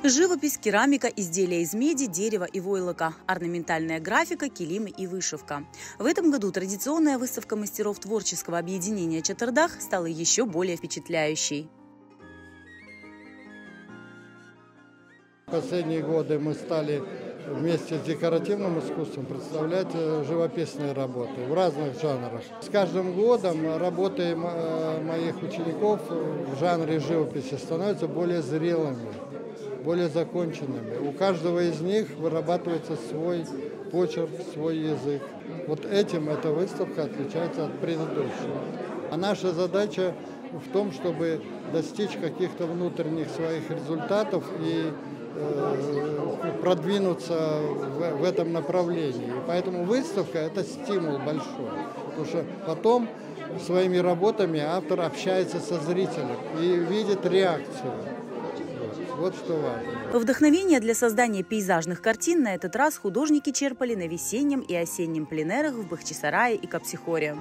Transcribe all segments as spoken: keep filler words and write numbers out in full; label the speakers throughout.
Speaker 1: Живопись, керамика, изделия из меди, дерева и войлока, орнаментальная графика, килимы и вышивка. В этом году традиционная выставка мастеров творческого объединения «Чатырдах» стала еще более впечатляющей.
Speaker 2: В последние годы мы стали вместе с декоративным искусством представлять живописные работы в разных жанрах. С каждым годом работы моих учеников в жанре живописи становятся более зрелыми, более законченными. У каждого из них вырабатывается свой почерк, свой язык. Вот этим эта выставка отличается от предыдущей. А наша задача в том, чтобы достичь каких-то внутренних своих результатов и э, продвинуться в, в этом направлении. И поэтому выставка – это стимул большой, потому что потом своими работами автор общается со зрителем и видит реакцию. Вот что важно.
Speaker 1: Вдохновение для создания пейзажных картин на этот раз художники черпали на весеннем и осеннем пленэрах в Бахчисарае и Капсихоре.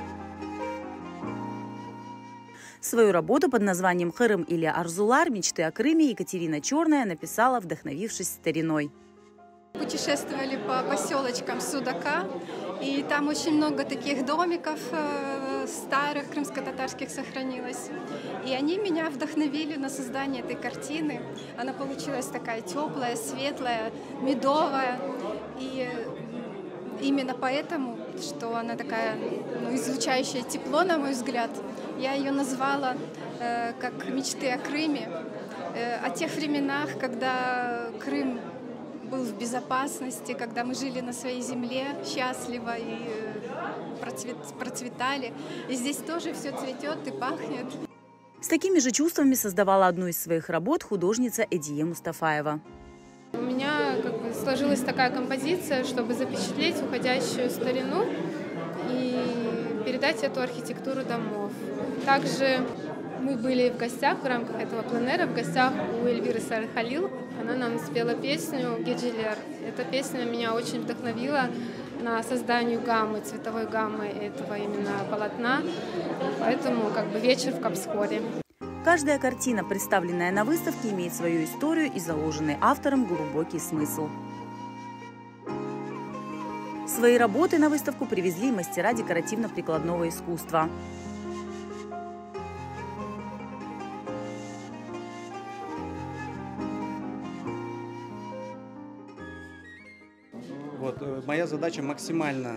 Speaker 1: Свою работу под названием «Кырым или Арзулар. Мечты о Крыме» Екатерина Черная написала, вдохновившись стариной.
Speaker 3: Путешествовали по поселочкам Судака, и там очень много таких домиков старых крымско-татарских сохранилось. И они меня вдохновили на создание этой картины. Она получилась такая теплая, светлая, медовая. И именно поэтому, что она такая, ну, излучающая тепло, на мой взгляд, я ее назвала э, как «Мечты о Крыме», э, о тех временах, когда Крым был в безопасности, когда мы жили на своей земле счастливо и процвет, процветали. И здесь тоже все цветет и пахнет.
Speaker 1: С такими же чувствами создавала одну из своих работ художница Эдие Мустафаева.
Speaker 4: У меня как бы сложилась такая композиция, чтобы запечатлеть уходящую старину и передать эту архитектуру домов. Также мы были в гостях в рамках этого пленэра, в гостях у Эльвиры Сары-Халил. Она нам спела песню «Геджелер». Эта песня меня очень вдохновила на создание гаммы, цветовой гаммы этого именно полотна. Поэтому как бы вечер в Капсхоре.
Speaker 1: Каждая картина, представленная на выставке, имеет свою историю и заложенный автором глубокий смысл. Свои работы на выставку привезли мастера декоративно-прикладного искусства.
Speaker 5: Вот, моя задача максимально,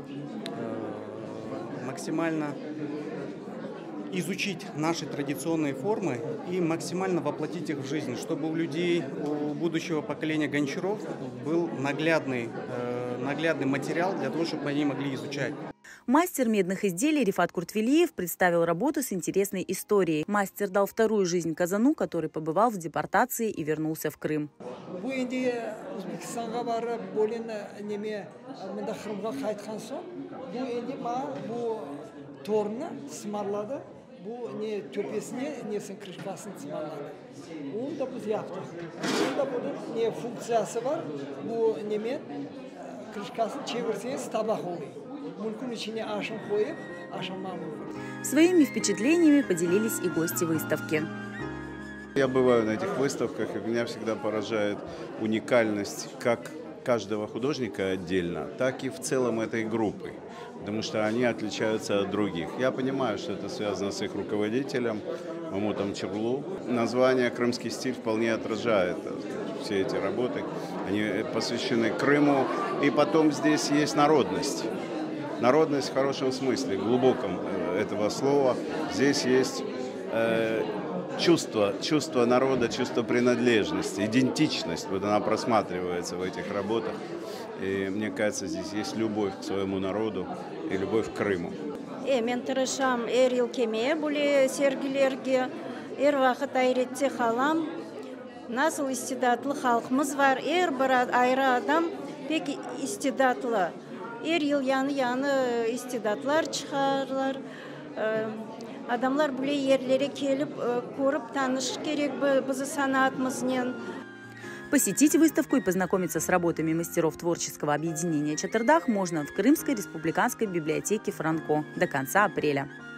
Speaker 5: э, максимально изучить наши традиционные формы и максимально воплотить их в жизнь, чтобы у людей, у будущего поколения гончаров был наглядный, э, наглядный материал для того, чтобы они могли изучать.
Speaker 1: Мастер медных изделий Рифат Куртвелиев представил работу с интересной историей. Мастер дал вторую жизнь казану, который побывал в депортации и вернулся в Крым.
Speaker 6: Bu ne töpesine nesin kırışkasını ısmarladı. Onu da biz yaptık. Onun da bunun ne funksiyası var. Bu nemen kırışkasını çevirseniz tabak oluyor. Mülkün içine aşın koyup aşınmam olur.
Speaker 1: Своими впечатлениями поделились и гости выставки.
Speaker 7: Я бываю на этих выставках, и меня всегда поражает уникальность как каждого художника отдельно, так и в целом этой группы, потому что они отличаются от других. Я понимаю, что это связано с их руководителем Мамутом Черлу. Название «Крымский стиль» вполне отражает все эти работы. Они посвящены Крыму, и потом здесь есть народность. Народность в хорошем смысле, глубоком этого слова. Здесь есть э, чувство, чувство народа, чувство принадлежности, идентичность. Вот она просматривается в этих работах. И мне кажется, здесь есть любовь к своему народу и любовь к Крыму.
Speaker 8: Мен тырышам әр ел кеме бұле сергілерге, әр вақыт айретте қалам. Насыл истидатлы халқымыз бар, әр бір айры адам пек истидатлы. Әр ел яны-яны истидатлар шығарлар. Адамлар бұле ерлері келіп, көріп таныш керек бізі санатымызнен.
Speaker 1: Посетить выставку и познакомиться с работами мастеров творческого объединения «Чатырдах» можно в Крымской республиканской библиотеке «Франко» до конца апреля.